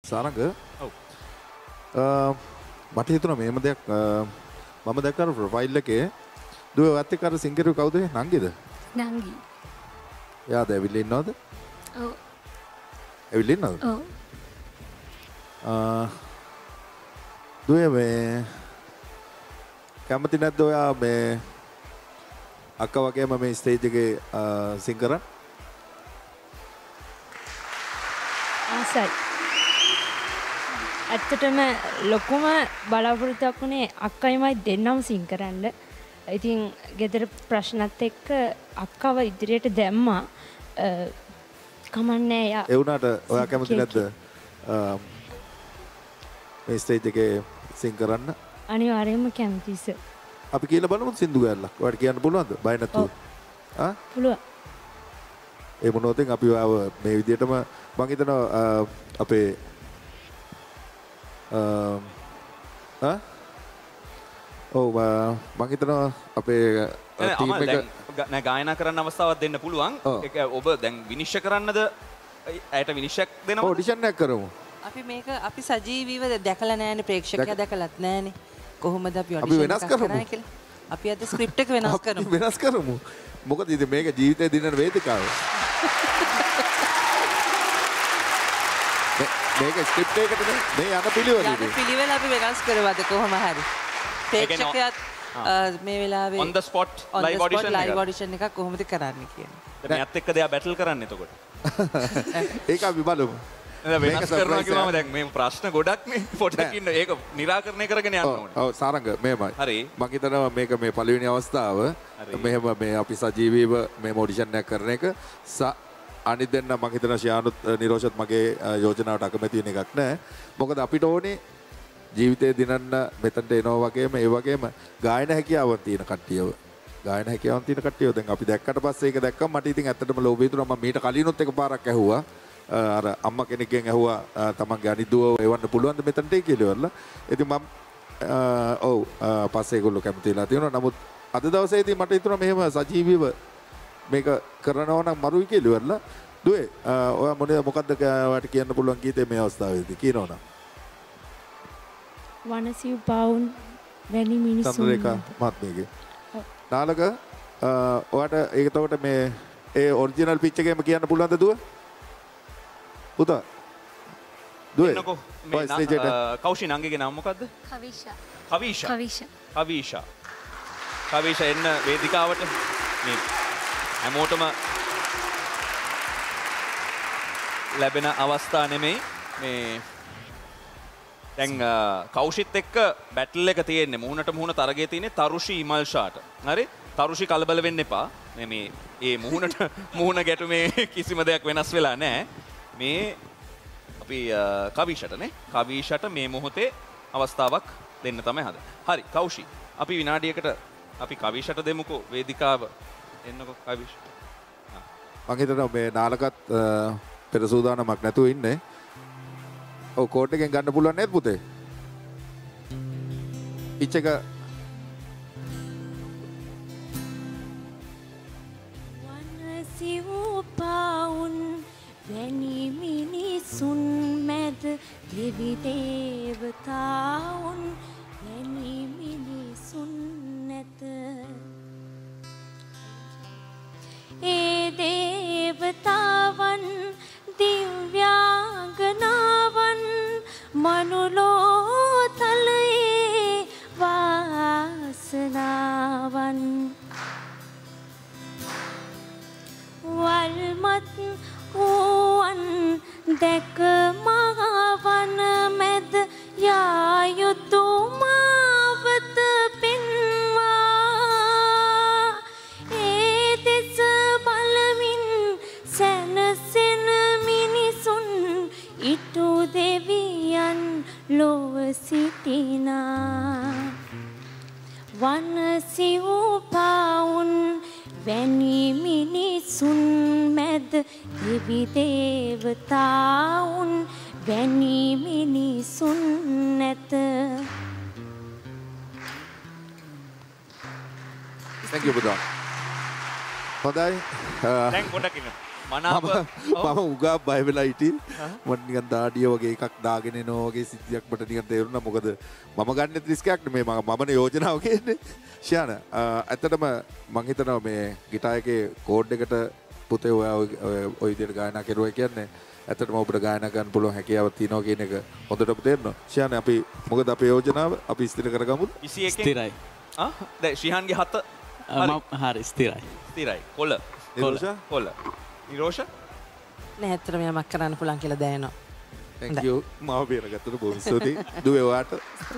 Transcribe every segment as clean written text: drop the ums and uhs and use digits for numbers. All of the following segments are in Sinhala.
සාරංග ඔව් මට හිතුණා මේම දෙයක් මම දැක්ක අර ප්‍රොෆයිල් එකේ දුවේ ඔයත් එක්ක අර සිංගර් කවුද නංගිද? නංගි. එයාද ඇවිල්ලා ඉන්නවද? ඔව්. ඇවිල්ලා ඉන්නවද? ඔව්. දුවේ මේ කැමති නැද්ද ඔයා මේ අක්කා වගේම මේ ස්ටේජ් එකේ සිං කරන්න? ආසයි. ඇත්තටම ලොකුම බලාපොරොත්තුවක් වුණේ අක්කයිමයි දෙන්නම සිං කරන්න. ඉතින් ගෙදර ප්‍රශ්නත් එක්ක අක්කව ඉදිරියට දැම්මා. කමන්නේ යා. ඒ වුණාට ඔයා කැමති නැද්ද මේ ස්ටේජ් එකේ සිං කරන්න? අනිවාර්යයෙන්ම කැමතියි සර්. අපි කියලා බලමු සින්දු ගැල්ලක්. ඔයාලට කියන්න පුළුවන්ද? බය නැතුව. පුළුවන්. ඒ මොනෝතෙන් අපි ඔයාව මේ විදිහටම මම හිතනවා අපේ ඔව් මම හිතනවා අපේ ටීම් එක නෑ ගායනා කරන්න අවස්ථාවක් දෙන්න පුළුවන්. ඒක ඔබ දැන් විනිශ්චය කරන්නද? ඇයට විනිශ්චයක් දෙනවද? ඔඩිෂන් එකක් කරමු. අපි මේක අපි සජීවීව දැකලා නැහැනේ ප්‍රේක්ෂකයා දැකලත් නැහැනේ. කොහොමද අපි අපි ඔඩිෂන් වෙනස් එකක් කරමු. කරන්නේ කියලා. අපි අද ස්ක්‍රිප්ට් එක වෙනස් කරමු. වෙනස් කරමු. මොකද ඉතින් මේක ජීවිතේ දිනන වේදිකාව. මේක ස්ක්‍රිප්ට් එකකට මේ යන පිළිවෙල. යන පිළිවෙල අපි වෙනස් කරවද කොහොම හරි. ප්‍රේක්ෂකයාත් මේ වෙලාවේ on the spot live audition එකක් කොහොමද කරන්නේ කියන්නේ. දැන් මෙයත් එක්ක දෙයා බැටල් කරන්න එතකොට. ඒක අපි බලමු. වෙනස් කරනවා කිව්වම දැන් මේ ප්‍රශ්න ගොඩක් නේ පොඩ්ඩක් ඉන්න ඒක निराකරණය කරගෙන යන්න ඕනේ. ඔව් සාරංග මේමයි. හරි. මම හිතනවා මේක මේ පළවෙනි අවස්ථාව මෙහෙම මේ අපි සජීවීව මේ ඔඩිෂන් එකක් කරන එක අනිත් දෙන්න මම හිතනවා ශානුත් නිරෝෂත් මගේ යෝජනාවට අකමැති වෙන එකක් නෑ. මොකද අපිට ඕනේ ජීවිතේ දිනන්න මෙතනට එනවා වගේම ඒ වගේම ගායන හැකියාවන් තියෙන කට්ටියව. ගායන හැකියාවන් තියෙන කට්ටියව දැන් අපි දැක්කට පස්සේ ඒක දැක්කම මට ඉතින් ඇත්තටම ලෝභය හිතුණා. මම මීට කලිනුත් එකපාරක් ඇහුවා. අර අම්මා කෙනෙක්ගෙන් ඇහුවා තමන්ගේ අනිදුව එවන්න පුළුවන්ද මෙතනට කියලා ඉවරලා. ඉතින් මම ඔව් පස්සේ ඒගොල්ලෝ කැමති වෙලා තියෙනවා. නමුත් අද දවසේදී මට හිතුණා මෙහෙම සජීවීව මේක කරනවා නම් මරුයි කියලා ඉවරලා. දුවේ ඔයා මොකද්ද ඔයාට කියන්න පුළුවන් ගීතේ මේ අවස්ථාවේදී කියනවනම්? වනසිව් පවුන් වැනි මිනිසුන්. චන්ද්‍රරේඛා මහත්මියගේ. නාලක ඔයාට ඒක එතකොට මේ ඒ ඔරිජිනල් පිච් එකේම කියන්න පුළුවන්ද දුව? පුතා දුවේ කෞෂි නංගිගේ නම මොකද්ද? කවිෂා එන්න වේදිකාවට මේ හැමෝටම ලැබෙන අවස්ථා නෙමෙයි මේ දැන් කෞෂිත් එක්ක බැටල් එක තියෙන්නේ මුහුණට මුහුණ තරගයේ තියෙන්නේ තරුෂි ඉමල්ෂාට. හරි? තරුෂි කලබල වෙන්න එපා. මේ මුහුණ ගැටුමේ කිසිම දෙයක් වෙනස් වෙලා නැහැ. මේ අපි කවිෂටනේ කවිෂට මේ මොහොතේ අවස්ථාවක් දෙන්න තමයි හදන්නේ. හරි කෞෂි අපි විනාඩියකට අපි කවිෂට දෙමුකෝ වේදිකාව එන්නකෝ කවිෂ. මම හිතනවා මේ නාලකත් පෙර සූදානමක් නැතුව ඉන්නේ. ඔව් කෝට් එකෙන් ගන්න පුළුවන් නේද පුතේ? පිච් එක වනසිව් පවුන් වැනි මිනිසුන් මැද දෙවි දේවතාවුන් වැනි මිනිසුන් නැත. ඒ දේවතාවන් දිව්‍යාංගනාවන් මනුලෝතලයේ වාසනාවන් වල්මත් වූවන් දැක මහවන මැද යා යුතු මාවත පෙන්වා ඒ දෙස බලමින් සැනසෙන මිනිසුන් ඉටු දෙවියන් ලොව සිටිනා වනසිව් පවුන් වැනි මිනිසුන් මැද දෙවි දේවතාවුන් වැනි මිනිසුන් නැත. Thank you පුතා. හොඳයි. දැන් පොඩ්ඩක් ඉන්න. මනාප මම උගා බය වෙලා හිටියේ. මට නිකන් දාඩිය වගේ එකක් දාගෙන එනවා වගේ සිද්ධියක් මට නිකන් තේරුණා. මොකද මම ගන්නෙත් රිස්ක් එකක් නෙමෙයි මමනේ යෝජනාව කියන්නේ. ශාන ඇත්තටම මං හිතනවා මේ ගිටාර් එකේ කෝඩ් එකට පුතේ ඔය විදිහට ගායනා කරුවා කියන්නේ ඇත්තටම ඔබට ගායනා කරන්න පුළුවන් හැකියාවක් තියෙනවා කියන එක හොඳටම තේරෙනවා. ශාන අපි මොකද අපේ යෝජනාව අපි ස්ථිර කරගමුද? 21 ස්ථිරයි. දැන් ශ්‍රීහාන්ගේ 7 හරි ස්ථිරයි. ස්ථිරයි. කොළ. නිරෝෂ? නෑ ඇත්තටම යමක් කරන්න පුළුවන් කියලා දැනෙනවා. thank you මාව බේරගත්තට බොහොම ස්තුතියි. දුවේ ඔයාට.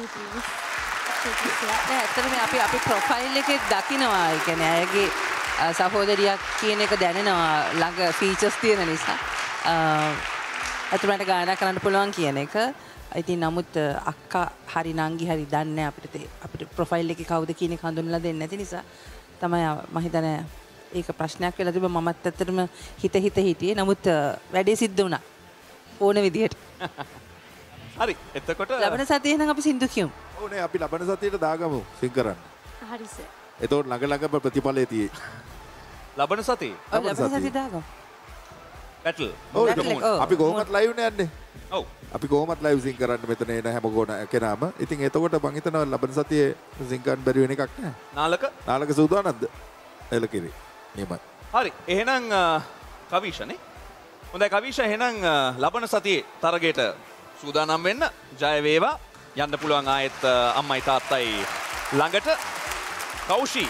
නෑ ඇත්තටම අපි ප්‍රොෆයිල් එකේ දකිනවා. ඒ කියන්නේ අයගේ සහෝදරියක් කියන එක දැනෙනවා ළඟ ෆීචර්ස් තියෙන නිසා. අතුමට ගායනා කරන්න පුළුවන් කියන එක. ඉතින් නමුත් අක්කා හරි නංගි හරි දන්නේ අපිට ප්‍රොෆයිල් එකේ කවුද කියන එක හඳුන්වලා දෙන්නේ නැති නිසා තමයි මම හිතන්නේ ඒක ප්‍රශ්නයක් වෙලා තිබ්බ. මමත් ඇත්තටම හිත හිටියේ. නමුත් වැඩේ සිද්ධ වුණා ඕන විදිහට. හරි. එතකොට ලබන සතියේ නම් අපි සින්දු කියමු. ඕනේ අපි ලබන සතියේට දාගමු සිං කරන්න. හරි සර්. එතකොට ළඟ ප්‍රතිඵලය තියෙයි. ලබන සතියේ ලබන සතියේ දාගමු. බැටල්. අපි කොහොමත් ලයිව් නේ යන්නේ. ඔව්. අපි කොහොමත් ලයිව් සිං කරන්න මෙතන එන හැම කෙනාම. ඉතින් එතකොට මං හිතනවා ලබන සතියේ සිං කරන්න බැරි වෙන එකක් නෑ. නාලක සූදානම්ද? එලකිරි. නියමයි. හරි. එහෙනම් කවිෂනේ. හොඳයි කවිෂ එහෙනම් ලබන සතියේ තරගයට සූදානම් වෙන්න. ජය වේවා. යන්න පුළුවන් ආයෙත් අම්මයි තාත්තයි ළඟට. කෞෂි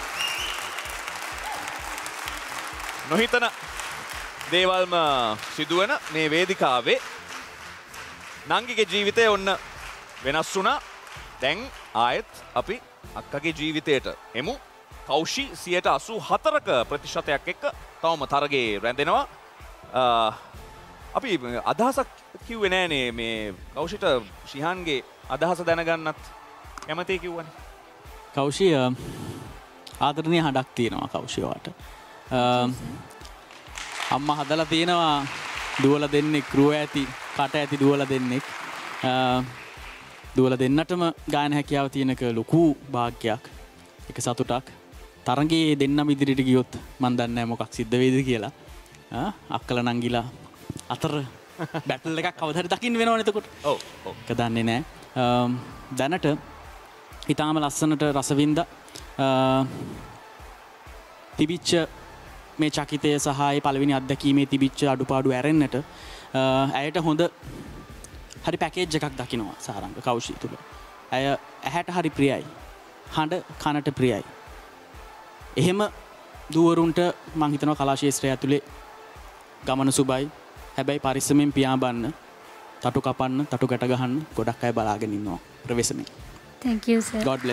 නොහිතන දේවල්ම සිදුවන මේ වේදිකාවේ නංගිගේ ජීවිතය ඔන්න වෙනස් වුණා. දැන් ආයෙත් අපි අක්කගේ ජීවිතයට එමු. කෞෂි 84% ප්‍රතිශතයක් එක්ක තවම තරගේ රැඳෙනවා. අපි අදහසක් කිව්වේ නෑනේ මේ කෞෂිට ශිහාන්ගේ අදහස දැනගන්නත් කැමතියි කිව්වනේ. කෞෂි ආදරණීය හඬක් තියෙනවා කෞෂියට. අම්මා හදලා තියෙනවා දුවල දෙන්නෙක් රුව ඇති කට ඇති දුවල දෙන්නෙක්. දුවල දෙන්නටම ගායන හැකියාව තියෙනක ලොකු භාග්යක්. එක සතුටක්. තරගේ දෙන්නම ඉදිරියට ගියොත් මන් දන්නේ නැහැ මොකක් සිද්ධ වෙයිද කියලා. අක්කලා නංගිලා අතර බැටල් එකක් කවදා හරි දකින්න වෙනවනේ එතකොට. ඔව් ඔව්. ඒක දන්නේ නැහැ. දැනට ඊටාම ලස්සනට රසවින්ද තිබිච්ච මේ චකිතය සහයි පළවෙනි අත්දැකීමේ තිබිච්ච අඩුපාඩු ඇරෙන්නට ඇයට හොඳ හරි පැකේජ් එකක් දකිනවා සාරංග කෞෂි තුල. ඇය ඇහැට හරි ප්‍රියයි. හඬ කනට ප්‍රියයි. එහෙම දුවරුන්ට මං හිතනවා කලා ශාස්ත්‍රය ඇතුලේ ගමන සුබයි. හැබැයි පරිස්සමෙන් පියාඹන්න, තටු කපන්න, තටු ගැට ගහන්න ගොඩක් අය බලාගෙන ඉන්නවා ප්‍රවේශමෙන්. Thank you sir. God bless.